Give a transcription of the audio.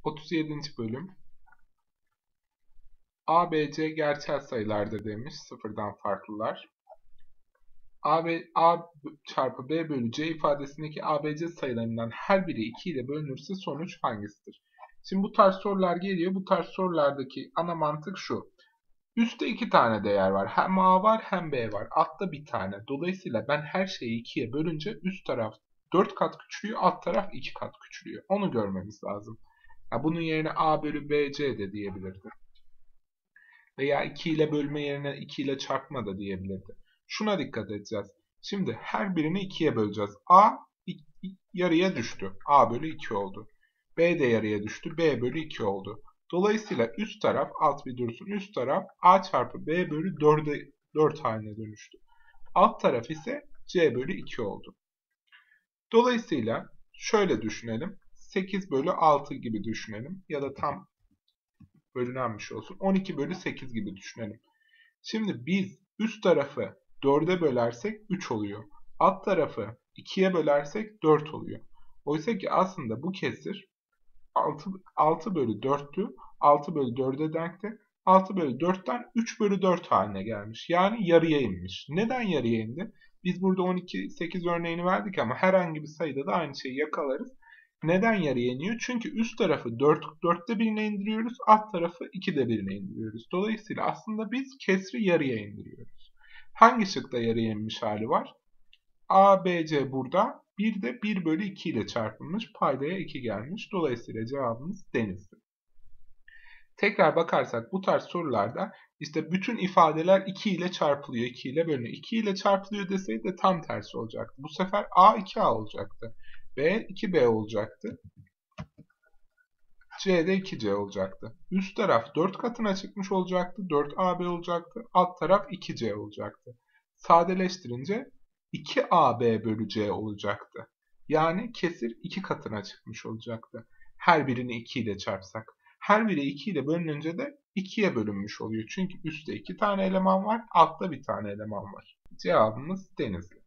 37. bölüm. A, B, C gerçel sayılardır demiş. Sıfırdan farklılar. A çarpı B bölü C ifadesindeki A, B, C sayılarından her biri 2 ile bölünürse sonuç hangisidir? Şimdi bu tarz sorular geliyor. Bu tarz sorulardaki ana mantık şu. Üstte 2 tane değer var. Hem A var hem B var. Altta bir tane. Dolayısıyla ben her şeyi 2'ye bölünce üst taraf 4 kat küçülüyor. Alt taraf 2 kat küçülüyor. Onu görmemiz lazım. Ya bunun yerine A bölü BC de diyebilirdi. Veya 2 ile bölme yerine 2 ile çarpma da diyebilirdi. Şuna dikkat edeceğiz. Şimdi her birini 2'ye böleceğiz. A yarıya düştü. A bölü 2 oldu. B de yarıya düştü. B bölü 2 oldu. Dolayısıyla üst taraf, alt bir dursun, üst taraf A çarpı B bölü 4 haline dönüştü. Alt taraf ise C bölü 2 oldu. Dolayısıyla şöyle düşünelim. 8 bölü 6 gibi düşünelim. Ya da tam bölünenmiş olsun. 12 bölü 8 gibi düşünelim. Şimdi biz üst tarafı 4'e bölersek 3 oluyor. Alt tarafı 2'ye bölersek 4 oluyor. Oysa ki aslında bu kesir 6 bölü 4'tü. 6 bölü 4'e denkti. 6 bölü 4'ten 3 bölü 4 haline gelmiş. Yani yarıya inmiş. Neden yarıya indi? Biz burada 12, 8 örneğini verdik ama herhangi bir sayıda da aynı şeyi yakalarız. Neden yarıya iniyor? Çünkü üst tarafı 4'te birine indiriyoruz. Alt tarafı 2'de birine indiriyoruz. Dolayısıyla aslında biz kesri yarıya indiriyoruz. Hangi şıkta yarıya inmiş hali var? A, B, C burada. Bir de 1 bölü 2 ile çarpılmış. Paydaya 2 gelmiş. Dolayısıyla cevabımız Denizli. Tekrar bakarsak bu tarz sorularda işte bütün ifadeler 2 ile çarpılıyor, 2 ile bölünüyor. 2 ile çarpılıyor deseydi de tam tersi olacaktı. Bu sefer A 2A olacaktı. B 2B olacaktı. C de 2C olacaktı. Üst taraf 4 katına çıkmış olacaktı. 4AB olacaktı. Alt taraf 2C olacaktı. Sadeleştirince 2AB bölü C olacaktı. Yani kesir 2 katına çıkmış olacaktı. Her birini 2 ile çarpsak. Her biri 2 ile bölününce de 2'ye bölünmüş oluyor. Çünkü üstte 2 tane eleman var, altta bir tane eleman var. Cevabımız Denizli.